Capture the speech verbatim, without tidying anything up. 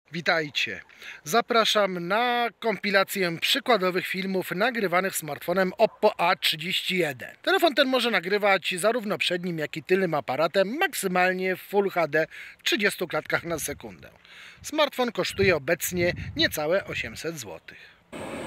Witajcie. Zapraszam na kompilację przykładowych filmów nagrywanych smartfonem Oppo A trzydzieści jeden. Telefon ten może nagrywać zarówno przednim, jak i tylnym aparatem maksymalnie w Full H D w trzydziestu klatkach na sekundę. Smartfon kosztuje obecnie niecałe osiemset złotych.